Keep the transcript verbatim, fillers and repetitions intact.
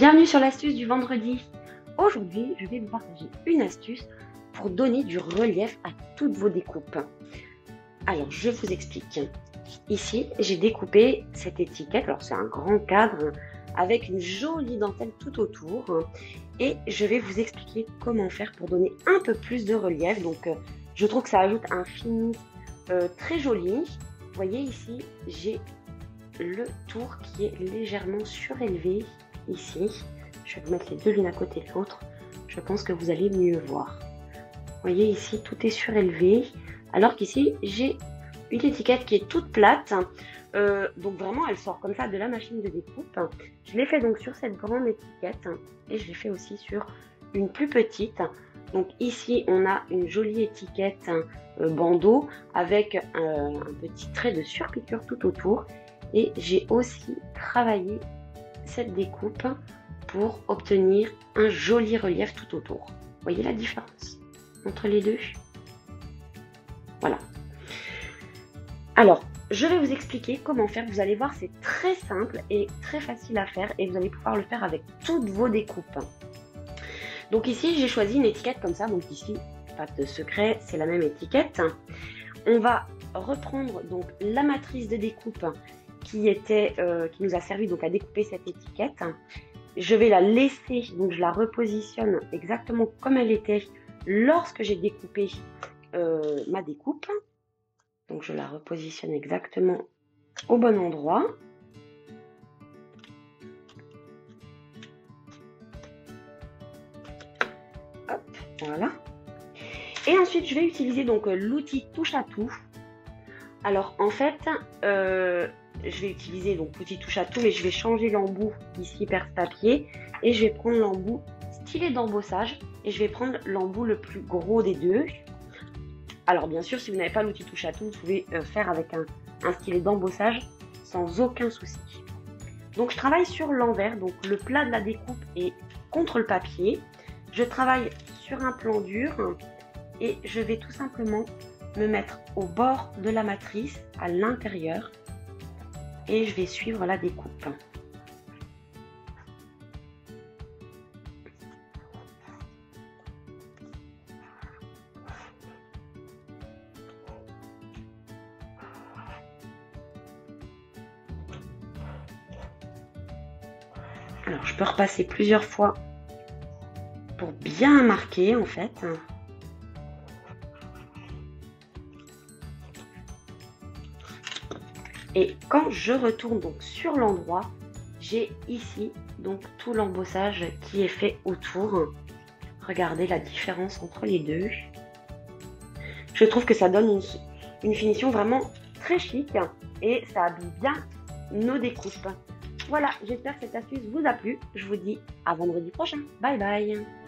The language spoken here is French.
Bienvenue sur l'astuce du vendredi. Aujourd'hui, je vais vous partager une astuce pour donner du relief à toutes vos découpes. Alors, je vous explique. Ici, j'ai découpé cette étiquette. Alors, c'est un grand cadre avec une jolie dentelle tout autour. Et je vais vous expliquer comment faire pour donner un peu plus de relief. Donc, je trouve que ça ajoute un fini euh, très joli. Vous voyez ici, j'ai le tour qui est légèrement surélevé. Ici, je vais vous mettre les deux l'une à côté de l'autre. Je pense que vous allez mieux voir. Vous voyez ici, tout est surélevé. Alors qu'ici, j'ai une étiquette qui est toute plate. Euh, donc vraiment, elle sort comme ça de la machine de découpe. Je l'ai fait donc sur cette grande étiquette. Et je l'ai fait aussi sur une plus petite. Donc ici, on a une jolie étiquette euh, bandeau avec euh, un petit trait de surpiqûre tout autour. Et j'ai aussi travaillé cette découpe pour obtenir un joli relief tout autour. Vous voyez la différence entre les deux? Voilà. Alors, je vais vous expliquer comment faire. Vous allez voir, c'est très simple et très facile à faire et vous allez pouvoir le faire avec toutes vos découpes. Donc ici, j'ai choisi une étiquette comme ça. Donc ici, pas de secret, c'est la même étiquette. On va reprendre donc la matrice de découpe qui était, euh, qui nous a servi donc à découper cette étiquette. Je vais la laisser, donc je la repositionne exactement comme elle était lorsque j'ai découpé euh, ma découpe. Donc je la repositionne exactement au bon endroit. Hop, voilà. Et ensuite je vais utiliser donc l'outil touche à tout. Alors en fait, euh, je vais utiliser donc l'outil touche à tout, mais je vais changer l'embout ici perce-papier et je vais prendre l'embout stylet d'embossage et je vais prendre l'embout le plus gros des deux. Alors bien sûr, si vous n'avez pas l'outil touche à tout, vous pouvez euh, faire avec un, un stylet d'embossage sans aucun souci. Donc je travaille sur l'envers, donc le plat de la découpe est contre le papier. Je travaille sur un plan dur et je vais tout simplement me mettre au bord de la matrice, à l'intérieur, et je vais suivre la découpe. Alors je peux repasser plusieurs fois pour bien marquer en fait. Et quand je retourne donc sur l'endroit, j'ai ici donc tout l'embossage qui est fait autour. Regardez la différence entre les deux. Je trouve que ça donne une, une finition vraiment très chic et ça habille bien nos découpes. Voilà, j'espère que cette astuce vous a plu. Je vous dis à vendredi prochain. Bye bye.